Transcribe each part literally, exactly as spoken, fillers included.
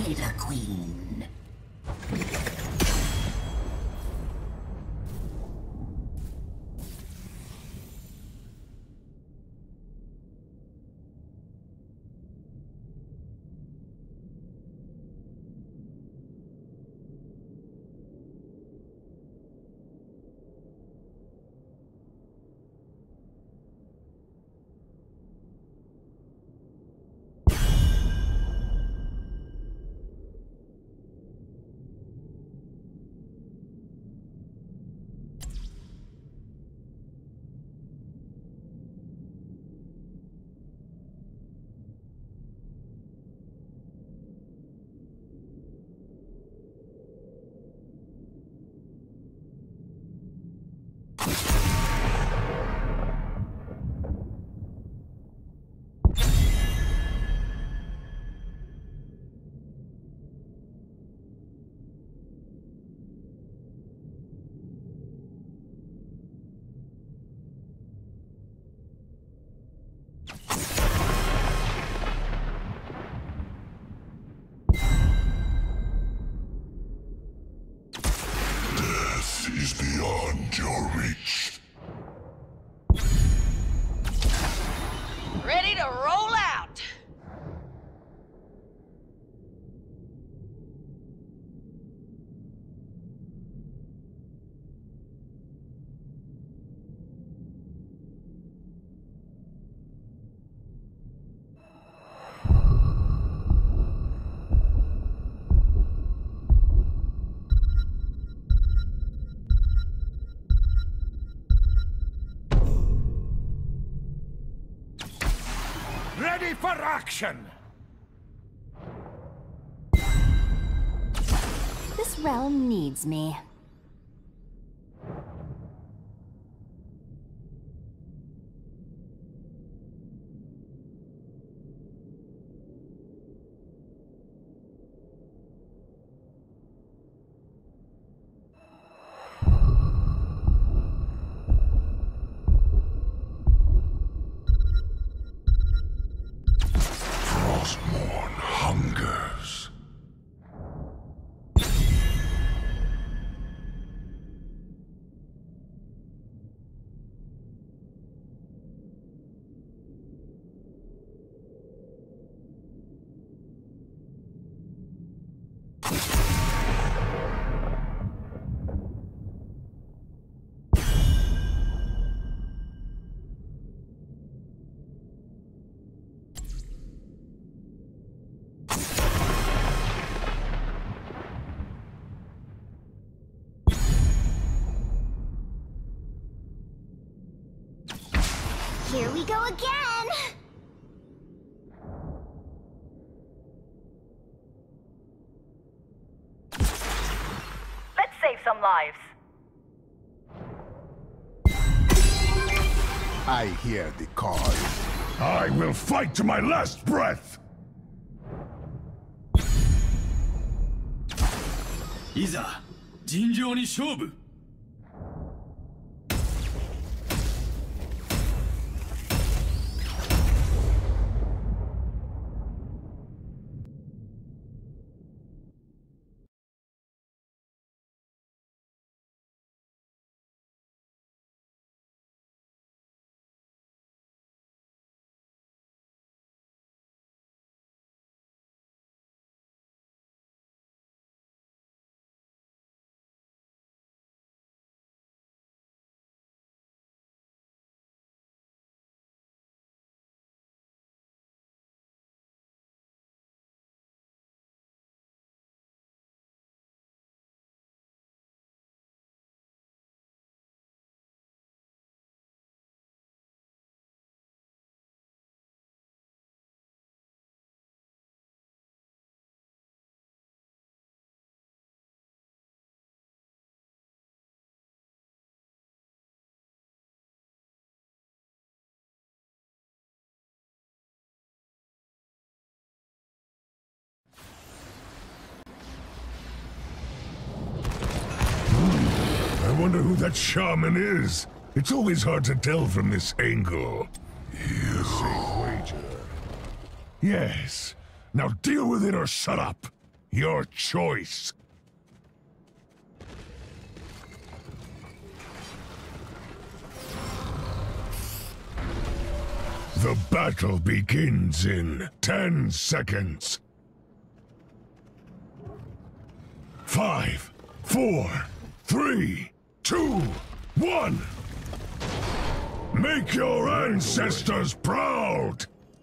spotted a queen. Is beyond your reach. Ready to roll out! Ready for action! This realm needs me. Frostmourne hungers. Here we go again! Let's save some lives. I hear the call. I will fight to my last breath! いざ尋常に勝負 I wonder who that shaman is. It's always hard to tell from this angle. You. Safe wager. Yes. Now deal with it or shut up. Your choice. The battle begins in ten seconds. Five, four, three, two, one. Make your ancestors proud!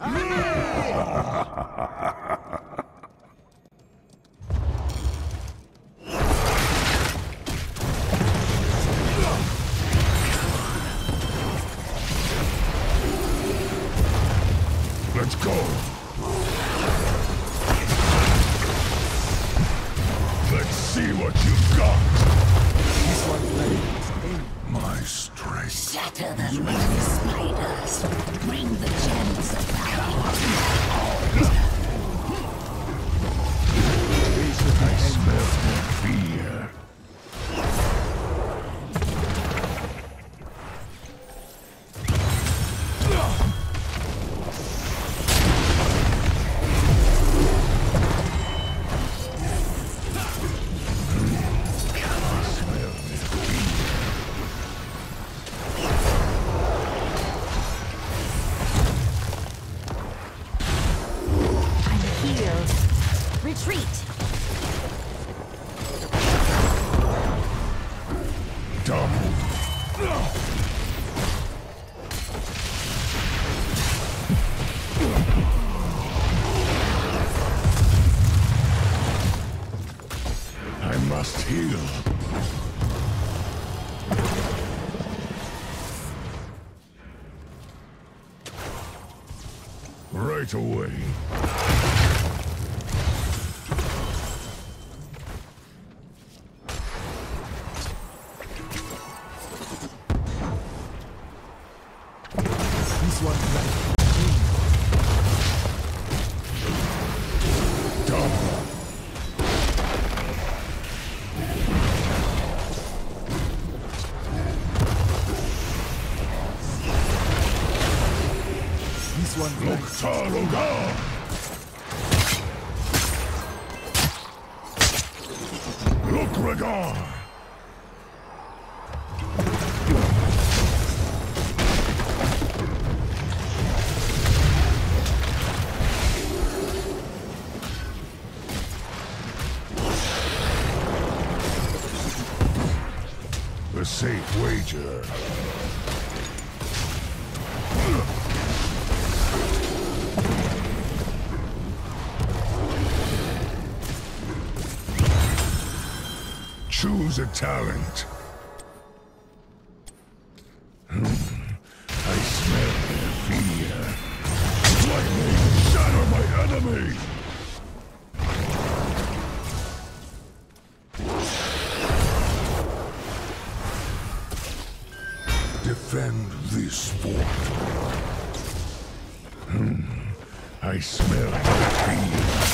Let's go! Let's see what you've got! This one's ready. My strength. Shatter the mighty spiders. Bring the gems of power. I smell fear. Retreat! Double. I must heal. Right away. This one's ready. Double. This one's ready. Loktaluga! Lukragar! A safe wager. Choose a talent. Hmm. I smell their fear. Lightning, shatter my enemy! Defend this fort. Hmm. I smell their fear.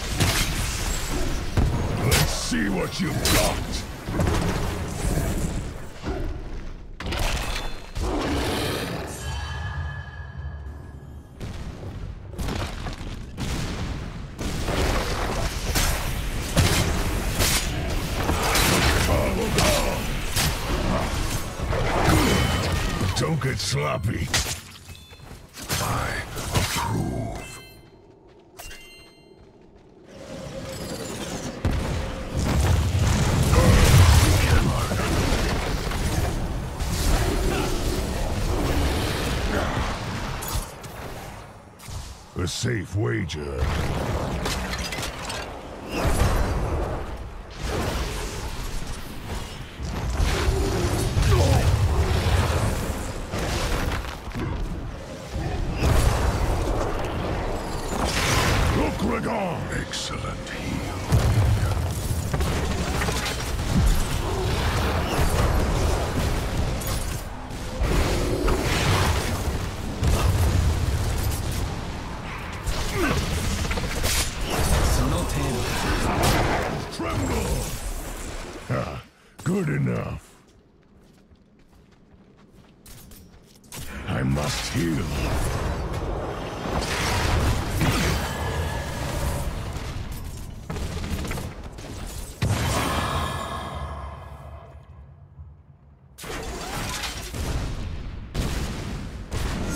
Let's see what you've got. Don't get sloppy. I approve. A safe wager. Excellent heal. Tremble! Ah, good enough. I must heal.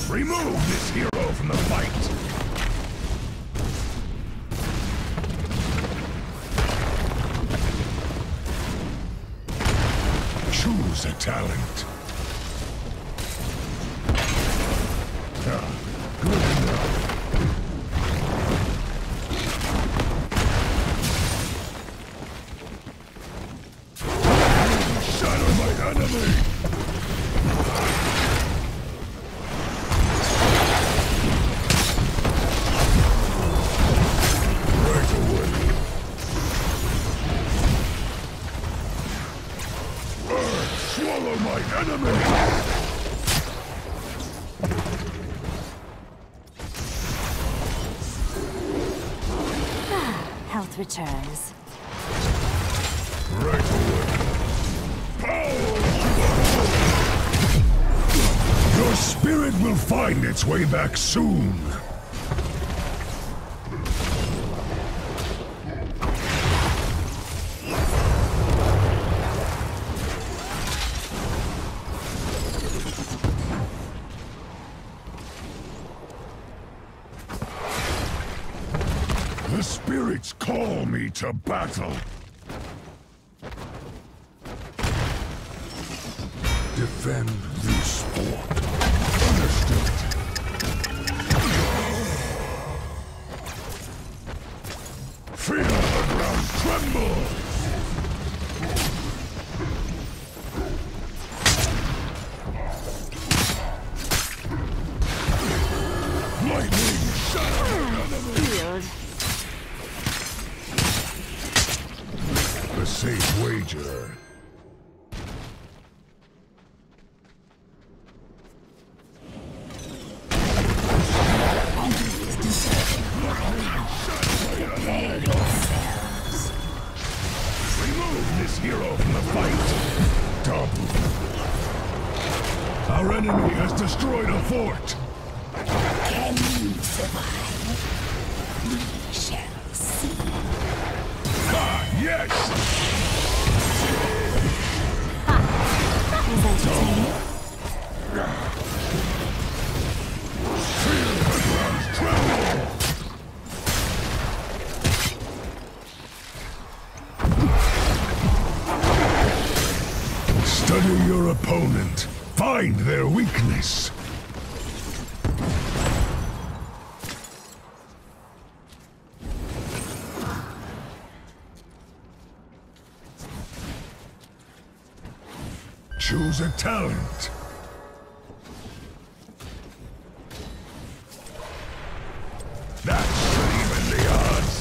Remove this hero from the fight! Choose a talent. Ah, good enough. Shadow my enemy! Right away. Earth, swallow my enemy! Health returns. Right away. Your spirit will find its way back soon. The spirits call me to battle. Defend this fort. Understood. Feel the ground tremble! Lightning shadow enemy! Field. A safe wager. Remove this hero from the fight. Double. Our enemy has destroyed a fort. Can you survive? We shall see. Ah, yes! Was entertaining? Feel the ground tremble! Study your opponent. Find their weakness. Choose a talent. That should even the odds.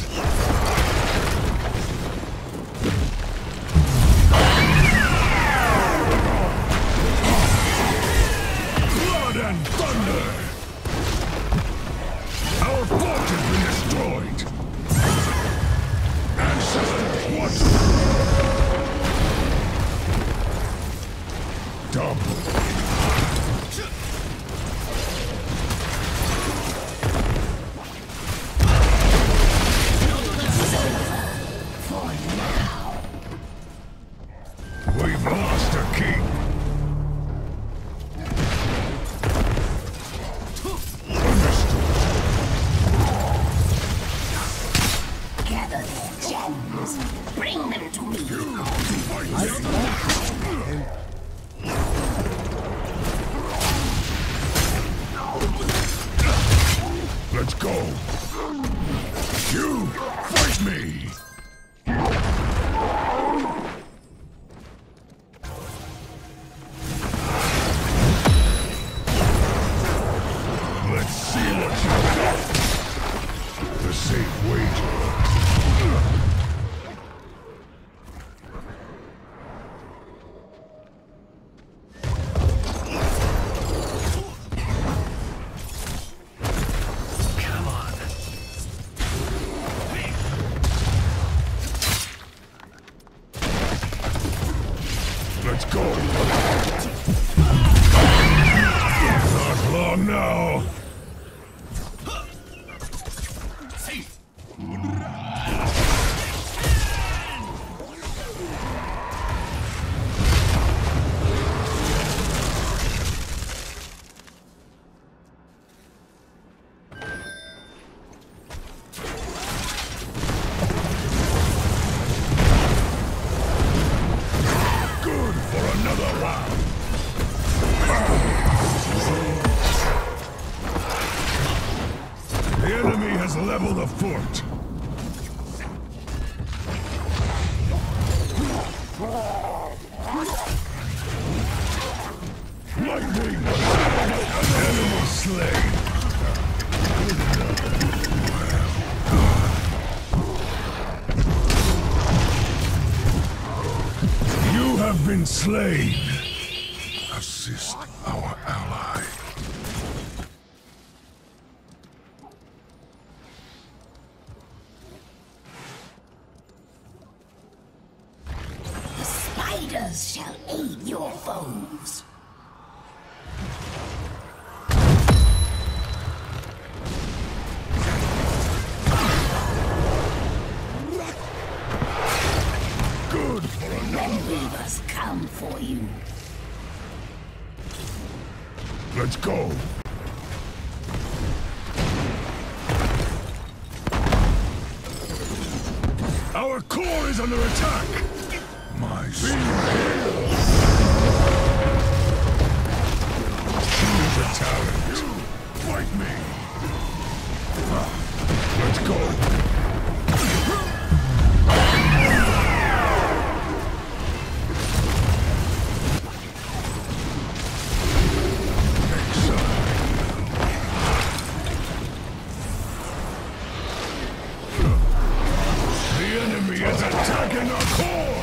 Blood and thunder! Our fort has been destroyed! Ancestors, watch! Double! We've lost a king! Gather their gems. Bring them to me. Let's go! You fight me! Let's see what you got! The safe wager. Let's go! Not long now! fort. Lightning! Enemy slain! You have been slain! Assist our ally. The spiders shall aid your foes. Good for another. Reavers come for you. Let's go. Our core is under attack. My speed. Choose a talent. Fight me. Let's go. The enemy is attacking our core!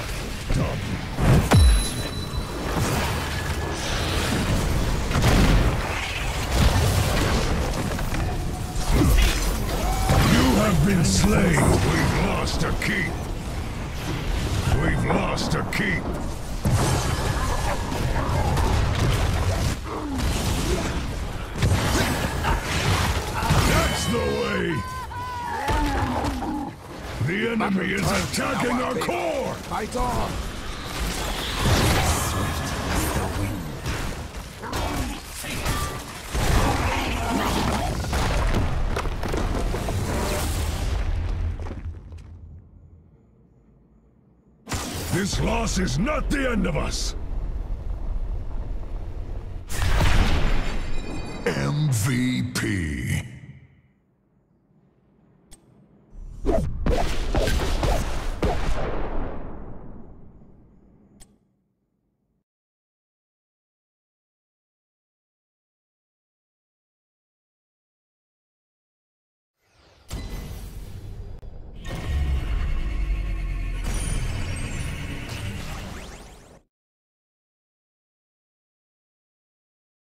You have been slain! We've lost a keep! We've lost a keep! That's the way! The enemy is attacking our core! Fight on! This loss is not the end of us! M V P.